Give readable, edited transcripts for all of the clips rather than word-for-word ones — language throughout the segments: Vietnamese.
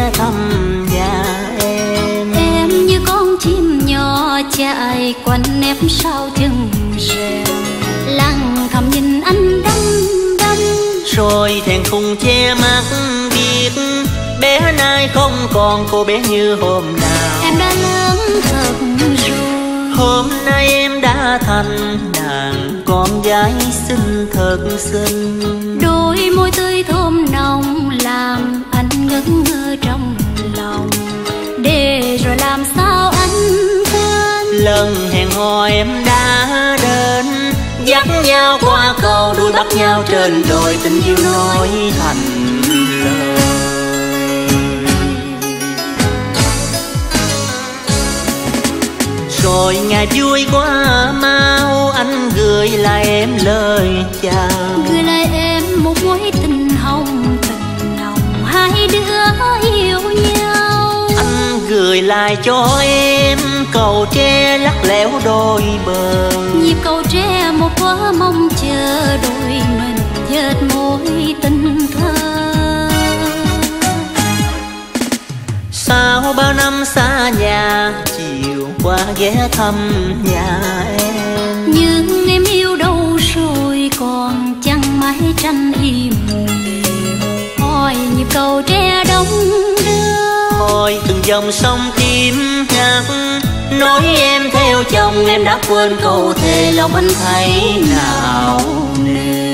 ghé thăm nhà em. Em như con chim nhỏ chạy quanh nép sau chân rèm, lặng thầm nhìn anh đăm đăm. Rồi thẹn thùng che mắt biết bé nay không còn cô bé như hôm nào. Em đã lớn thật rồi, hôm nay em đã thành nàng con gái xinh thật xinh. đôi môi tươi thơm nồng làm anh ngất ngơ trong lòng. Để rồi làm sao anh quên lần hẹn hò em đã đến, dắt nhau qua cầu đuôi bắt nhau trên đồi, tình yêu nói thành lời. Rồi ngày vui qua mau anh gửi lại em lời chào, gửi lại em một mối tình hồng hai đứa yêu nhau. anh gửi lại cho em cầu tre lắc léo đôi bờ, nhịp cầu tre một quá mong chờ đôi mình dệt mối tình thơ. Sau bao năm xa nhà chiều qua ghé thăm nhà em. Nhưng em yêu đâu rồi còn chẳng mái tranh im lìm, hỏi nhịp cầu tre đông đưa, Hỏi từng dòng sông tim ngắt, nói em theo chồng em đã quên câu thề lòng anh thấy nào nề.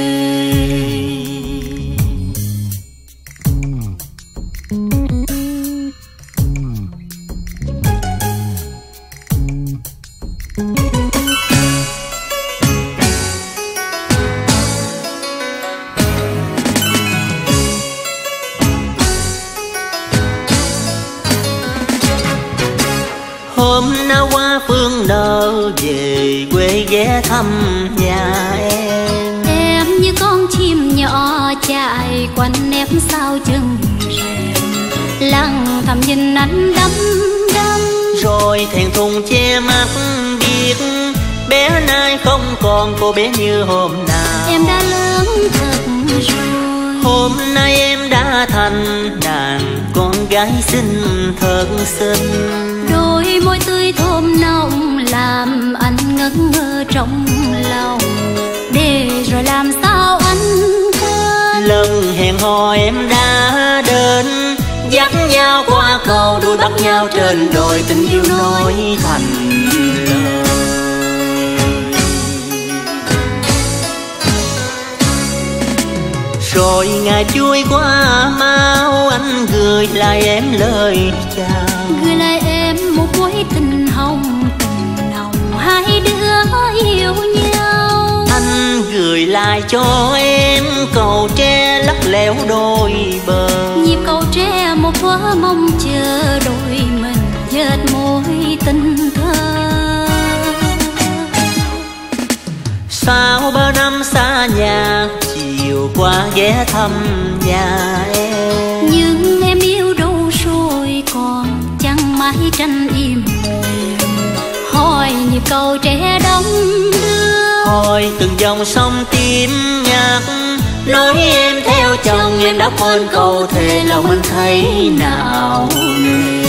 Hôm nào qua phương nở về quê ghé thăm nhà em. Em như con chim nhỏ chạy quanh nép sau chân rèm, lặng thầm nhìn anh đăm đăm. Rồi thẹn thùng che mắt biết bé nay không còn cô bé như hôm nào. Em đã lớn thật rồi, hôm nay em đã thành nàng con gái xinh thật xinh. đôi môi tươi thơm nồng làm anh ngất ngơ trong lòng. Để rồi làm sao anh quên lần hẹn hò em đã đến, dắt nhau qua cầu đuôi bắt nhau trên đồi, tình yêu nói thành lời. Rồi ngày vui qua mau anh gửi lại em lời chào, gửi lại em một mối tình hồng hai đứa yêu nhau. anh gửi lại cho em cầu tre lắc léo đôi bờ, nhịp cầu tre một quá mong chờ đôi mình dệt mối tình thơ. sau bao năm xa nhà chiều qua ghé thăm nhà em. Nhưng em yêu đâu rồi còn chẳng mái tranh im lìm, hỏi nhịp cầu tre đông đưa, Hỏi từng dòng sông tim nhạc, nói em theo chồng em đã quên câu thề lòng anh thấy nào nề.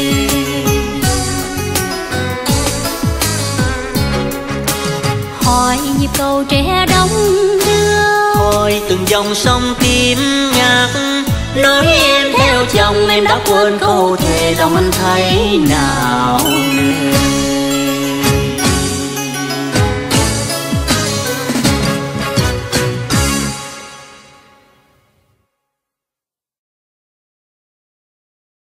hỏi nhịp cầu tre đông đưa, Hỏi từng dòng sông tim nhạc, nói em theo chồng em đã quên câu thề lòng anh thấy nào